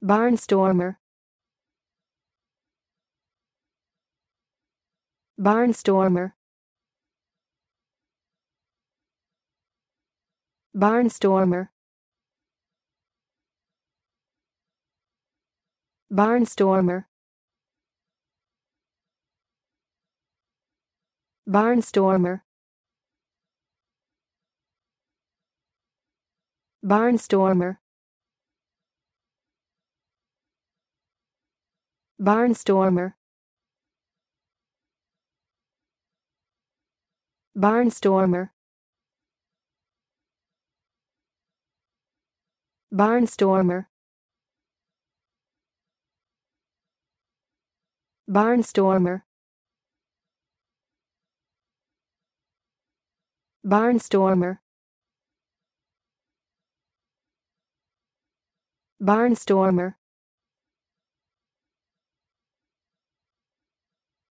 Barnstormer. Barnstormer. Barnstormer. Barnstormer. Barnstormer. Barnstormer. Barnstormer. Barnstormer. Barnstormer. Barnstormer. Barnstormer. Barnstormer.